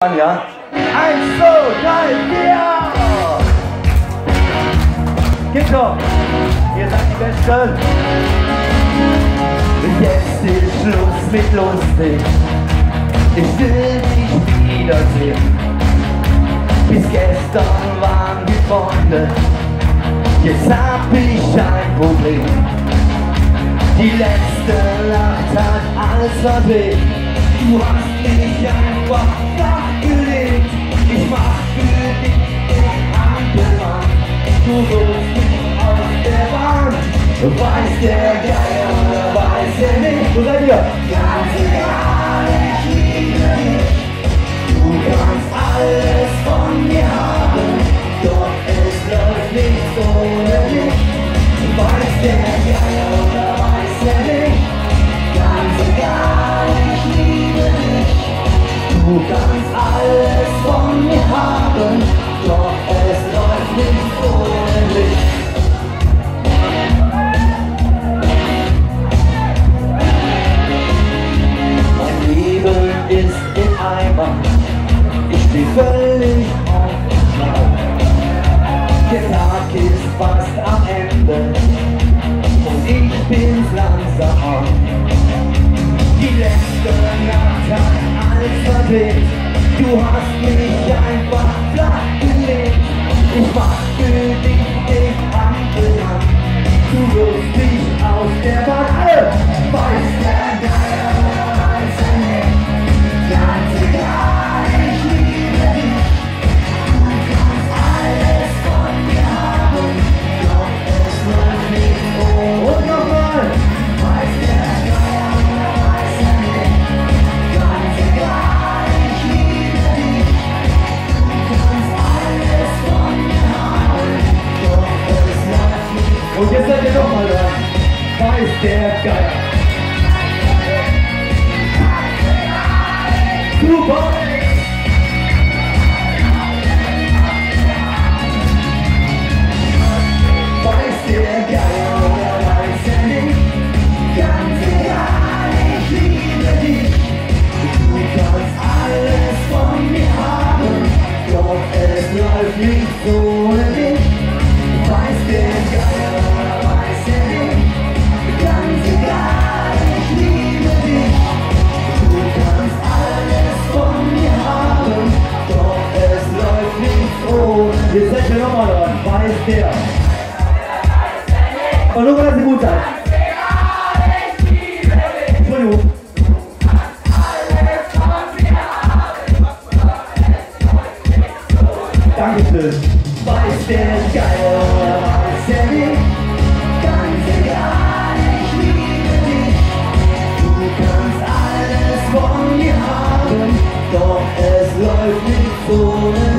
Ja? 1, 2, 3, 4! Geht doch! Ihr seid die Besten! Jetzt ist Schluss mit lustig. Ich will dich wiedersehen. Bis gestern waren wir Freunde. Jetzt hab ich ein Problem. Die letzte Nacht hat alles verdreht. Du hast mich einfach flachgelegt. Ich mach für dich den Hampelmann. Du holst mich aus der Bahn. Weiß der Geier oder weiß er nicht? Wo seid ihr? Ganz egal, ich liebe dich. Du kannst alles von mir haben, doch es läuft nicht ohne dich. Weiß der Geier oder weiß er nicht? Ganz egal, ich liebe dich. Du kannst alles von mir haben, doch es läuft nicht ohne dich. Mein Leben ist im Eimer, ich steh völlig auf dem Schlauch. Der Tag ist fast am Ende und ich bin's langsam. Die letzte Nacht hat alles verdreht. Du hast mich einfach flachgelegt. Ich mach für dich den Hampelmann. Du wirst dich aus der Bahn. Weiß der Geier oder weiß er nicht? Ganz egal, ich liebe dich. Du kannst alles von mir haben, doch es läuft nicht ohne. Und nochmal! Weiß der Geier oder weiß er nicht? Ganz egal, ich liebe dich. Du kannst alles von mir haben, doch es läuft nicht. Und jetzt seid ihr nochmal da. Weiß der Geier. Super! Weiß der Geier oder weiß er nicht? Ganz egal, ich liebe dich. Du kannst alles von mir haben, doch es läuft nicht ohne dich. Weiß der Geier oder weiß er nicht? Ganz egal, ich liebe dich. Du kannst alles von mir haben, doch es läuft nicht ohne. Jetzt seid ihr nochmal dran, weiß der. Aber nur, dass ihr gut seid. Entschuldigung. Dankeschön. Weiß der Geier oder weiß er nicht? Ganz egal, ich liebe dich. Du kannst alles von mir haben, doch es läuft nicht ohne